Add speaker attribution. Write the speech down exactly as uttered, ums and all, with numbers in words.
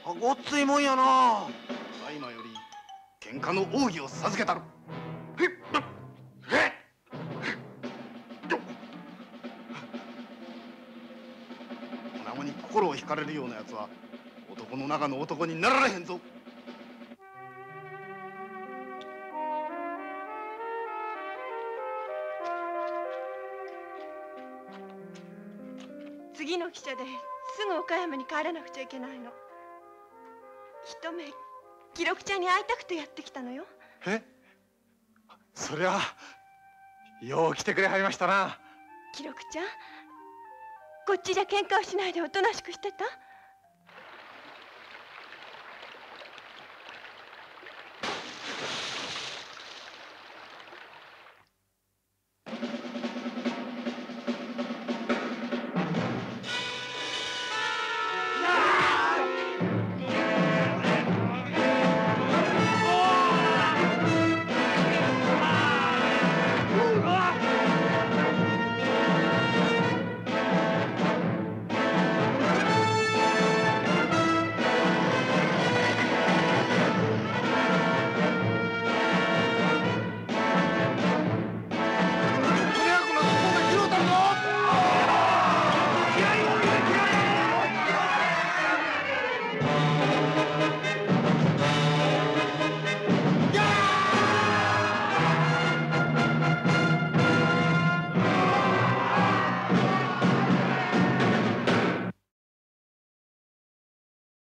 Speaker 1: ごっついもんやな。
Speaker 2: 今より喧嘩の奥義を授けたる。へっへっ女子に心を惹かれるようなやつは男の中の男になられへんぞ。
Speaker 3: 次の汽車ですぐ岡山に帰らなくちゃいけないの。一目記録ちゃんに会いたくてやってきたのよ。
Speaker 1: え、そりゃよう来てくれはりましたな。
Speaker 3: 記録ちゃん、こっちじゃ喧嘩をしないでおとなしくしてた。